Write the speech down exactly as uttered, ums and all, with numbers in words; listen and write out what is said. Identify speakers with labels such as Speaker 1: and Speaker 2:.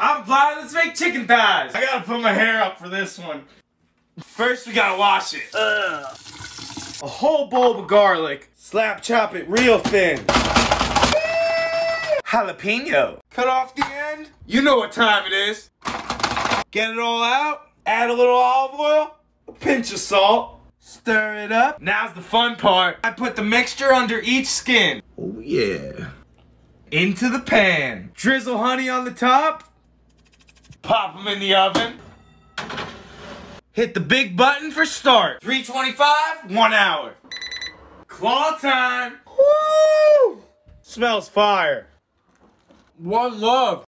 Speaker 1: I'm blind, let's make chicken thighs. I gotta put my hair up for this one. First we gotta wash it. Ugh. A whole bulb of garlic. Slap chop it real thin. Jalapeno. Cut off the end. You know what time it is. Get it all out. Add a little olive oil. A pinch of salt. Stir it up. Now's the fun part. I put the mixture under each skin. Oh yeah. Into the pan. Drizzle honey on the top. Pop them in the oven. Hit the big button for start. three twenty-five, one hour. Claw time. Woo! Smells fire. One love.